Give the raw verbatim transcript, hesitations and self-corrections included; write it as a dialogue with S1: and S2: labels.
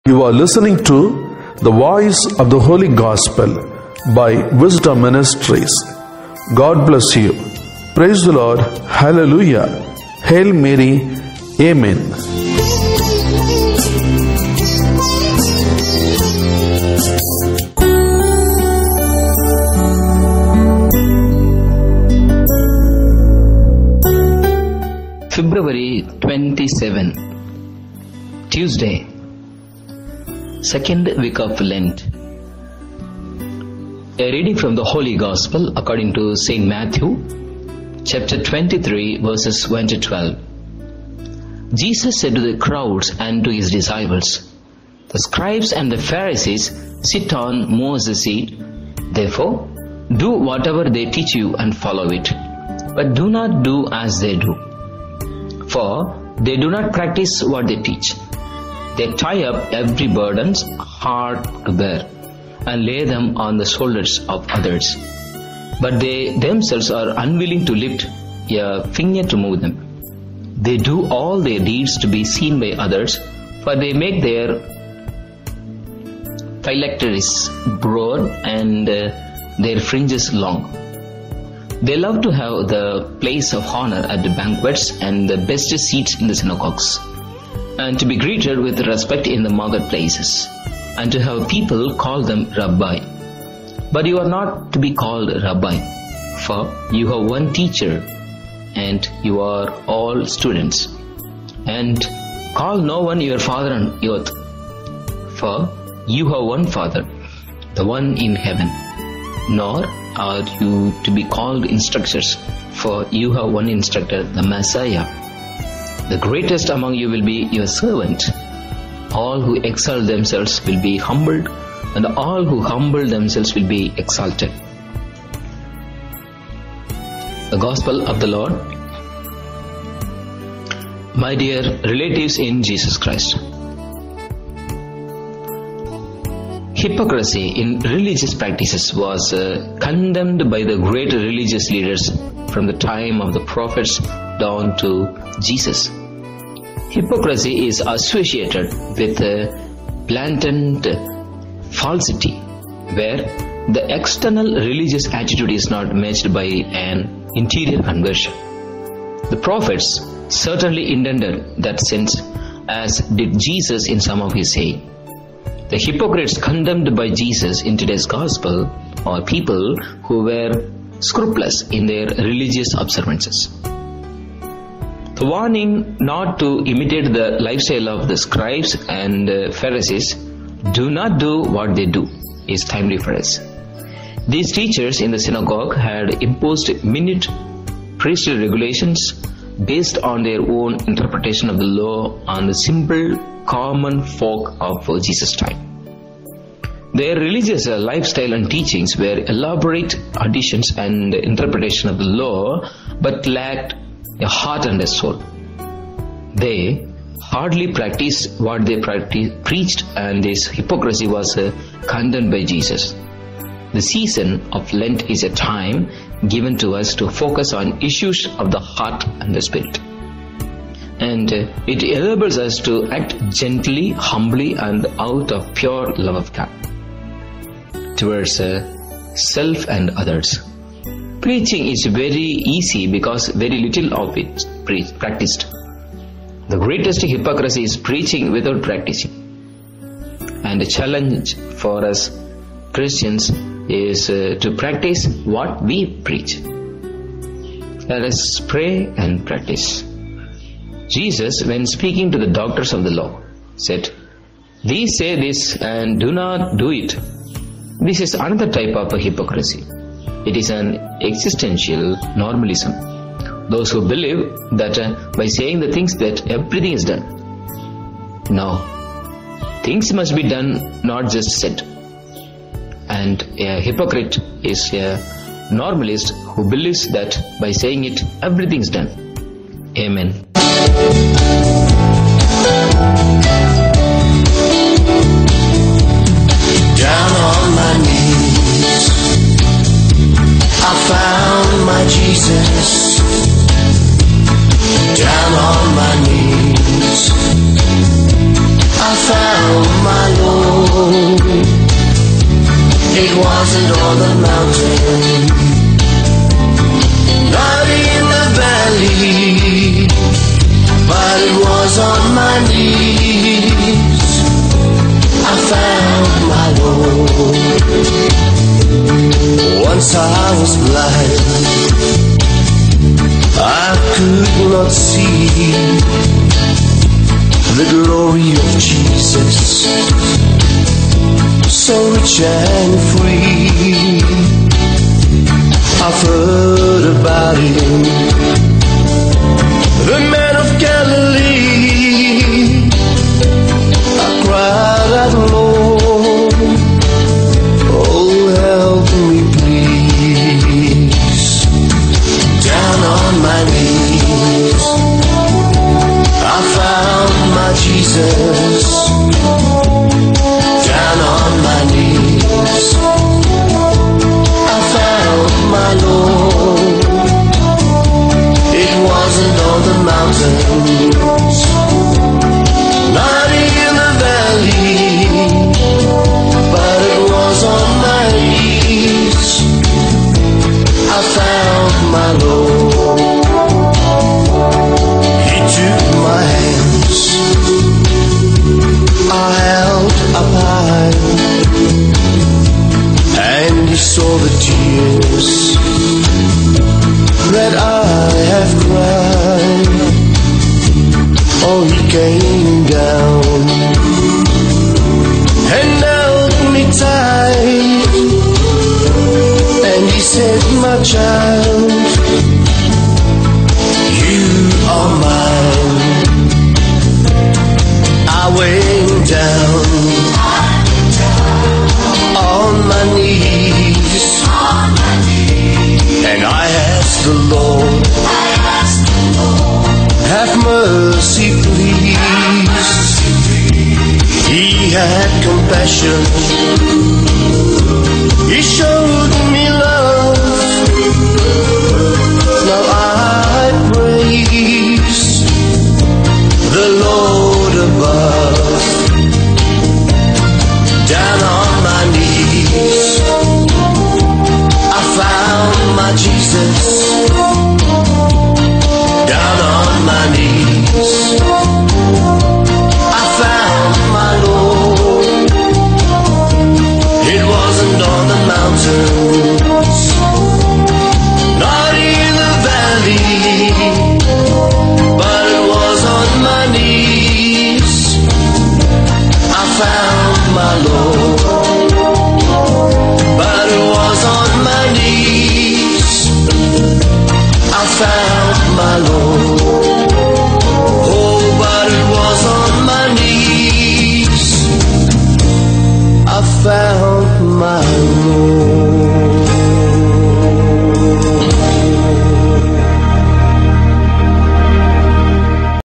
S1: You are listening to the Voice of the Holy Gospel by Wisdom Ministries. God bless you. Praise the Lord. Hallelujah. Hail Mary. Amen.
S2: February twenty-seventh, Tuesday, second week of Lent. A reading from the Holy Gospel according to Saint Mathew, chapter twenty-three, verses one to twelve. Jesus said to the crowds and to his disciples, "The scribes and the Pharisees sit on Moses' seat. Therefore, do whatever they teach you and follow it, but do not do as they do. For they do not practice what they teach. They tie up every burden hard to bear and lay them on the shoulders of others. But they themselves are unwilling to lift a finger to move them. They do all their deeds to be seen by others, for they make their phylacteries broad and uh, their fringes long. They love to have the place of honor at the banquets and the best seats in the synagogues, and to be greeted with respect in the marketplaces, and to have people call them Rabbi. But you are not to be called Rabbi, for you have one teacher, and you are all students. And call no one your father on earth, for you have one Father, the one in heaven. Nor are you to be called instructors, for you have one instructor, the Messiah. The greatest among you will be your servant. All who exalt themselves will be humbled, and all who humble themselves will be exalted." The Gospel of the Lord. My dear relatives in Jesus Christ, hypocrisy in religious practices was uh, condemned by the great religious leaders from the time of the prophets down to Jesus. Hypocrisy is associated with uh, blatant falsity, where the external religious attitude is not matched by an interior conversion. The prophets certainly intended that sense, as did Jesus in some of his saying. The hypocrites condemned by Jesus in today's gospel are people who were scrupulous in their religious observances. The warning not to imitate the lifestyle of the scribes and uh, Pharisees, "Do not do what they do," is timely for us. These teachers in the synagogue had imposed minute priestly regulations based on their own interpretation of the law on the simple common folk of Jesus' time. Their religious lifestyle and teachings were elaborate additions and interpretation of the law, but lacked a heart and a soul. They hardly practiced what they practiced, preached, and this hypocrisy was uh, condemned by Jesus. The season of Lent is a time given to us to focus on issues of the heart and the spirit. And uh, it enables us to act gently, humbly, and out of pure love of God towards uh, self and others. Preaching is very easy because very little of it is practiced. The greatest hypocrisy is preaching without practicing. And the challenge for us Christians is uh, to practice what we preach. Let us pray and practice. Jesus, when speaking to the doctors of the law, said, "These say this and do not do it." This is another type of a hypocrisy. It is an existential normalism. Those who believe that uh, by saying the things that everything is done. No. Things must be done, not just said. And a hypocrite is a normalist who believes that by saying it, everything is done. Amen.
S3: Down on my knees, I found my Jesus. Down on my knees, I found found my Lord. It wasn't on the mountain, not in the valley, but it was on my knees. I found my Lord. Once I was blind, I could not see the glory of Jesus, so rich and free. I've heard about him, the man of Galilee. I cried out, Lord, oh help me please. Down on my knees, I found my Jesus. Down on my knees, I found my Lord. It wasn't on the mountains, not in the valley, but it was on my knees. I found my Lord. He took my hands, I held up high, and he saw the tears that I have cried. Oh, he came down and held me tight, and he said, my child, you are mine. I went down on my knees, and I asked the Lord, have mercy please. He had compassion, he showed me love. Now I praise the Lord above. Down on my knees, I found my Jesus. Down on my knees, I found my Lord. It wasn't on the mountains, not in the valley, but it was on my knees. I found my Lord, but it was on my knees.